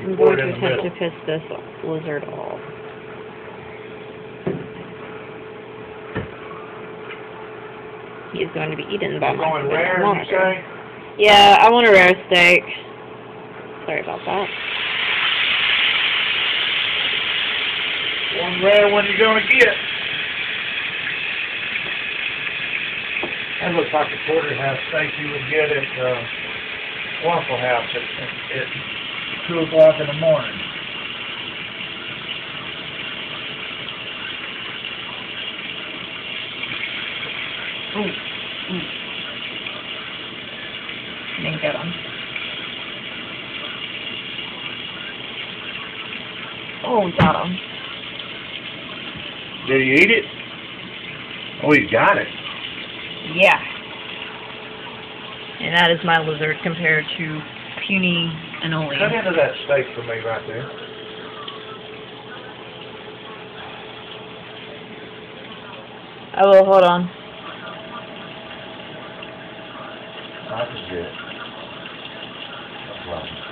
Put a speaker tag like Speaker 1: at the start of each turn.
Speaker 1: I'm going to attempt to piss this lizard off. He's going to be eaten by my
Speaker 2: going rare, you say?
Speaker 1: Yeah, I want a rare steak. Sorry about that.
Speaker 2: One rare one you're going to get. That looks like a porterhouse steak you would get at Waffle House at 2 o'clock in the morning.
Speaker 1: Ooh. Didn't get him. Oh, we got him.
Speaker 2: Did he eat it? Oh, he got it.
Speaker 1: Yeah. And that is my lizard compared to puny anoloe.
Speaker 2: Cut into that steak for me right there.
Speaker 1: I will, hold on.
Speaker 2: That was good. No problem.